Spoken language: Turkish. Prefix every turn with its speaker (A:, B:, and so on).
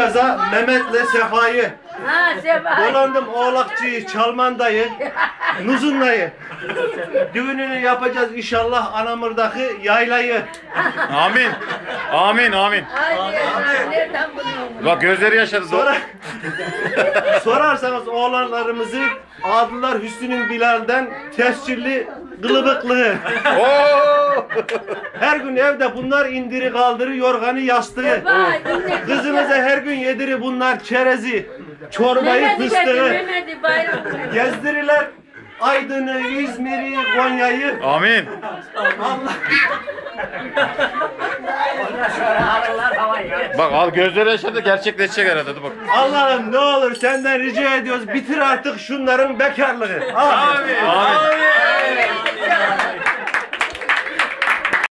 A: Kaza Mehmet'le Sefa'yı.
B: Ha Sefa.
A: Dolandım Oğlakçı'yı, Çalmanda'yı, Nuzun'da'yı. Düğününü yapacağız inşallah Anamır'daki yaylayı.
C: Amin. Amin amin.
B: Hadi nereden buluyorsun?
C: Bak gözleri yaşadı.
A: Sorarsanız oğlanlarımızı aldılar Hüsnü'nün Bilal'den tescilli kılıbıklığı.
C: Oo!
A: Her gün evde bunlar indiri kaldırı yorganı yastığı. Kızımıza her gün yediri bunlar çerezi, çorbayı fıstığı.
B: Mehmet'i bayram.
A: Gezdiriler Aydın'ı, İzmir'i, Konya'yı.
C: Amin.
A: Allah.
C: Bak al gözleri yaşadı gerçekleşecek herhalde. Hadi bak.
A: Allah'ım ne olur senden rica ediyoruz bitir artık şunların bekarlığı.
C: Amin. Amin.